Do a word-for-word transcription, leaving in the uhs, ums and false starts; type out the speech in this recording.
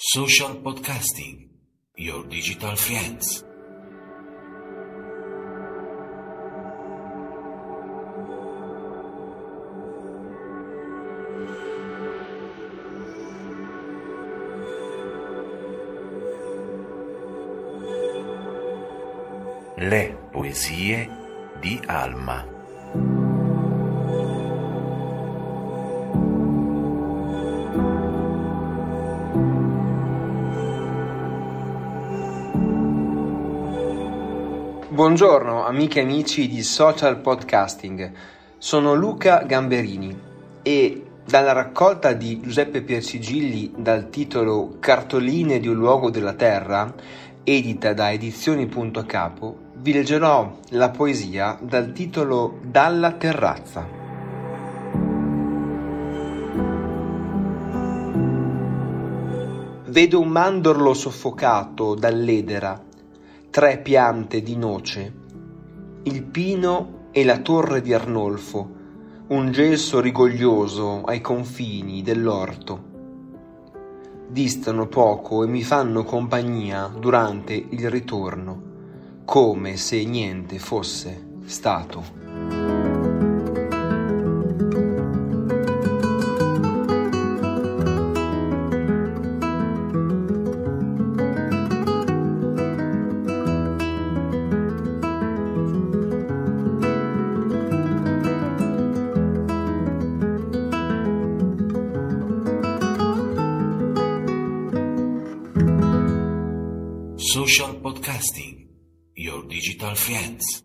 Social Podcasting, your digital friends. Le poesie di Alma. Buongiorno amiche e amici di Social Podcasting, sono Luca Gamberini e dalla raccolta di Giuseppe Piercigilli dal titolo Cartoline di un luogo della terra, edita da Edizioni Punto a Capo, vi leggerò la poesia dal titolo Dalla terrazza. Vedo un mandorlo soffocato dall'edera, tre piante di noce, il pino e la torre di Arnolfo, un gelso rigoglioso ai confini dell'orto. Distano poco e mi fanno compagnia durante il ritorno, come se niente fosse stato. Social Podcasting, your digital friends.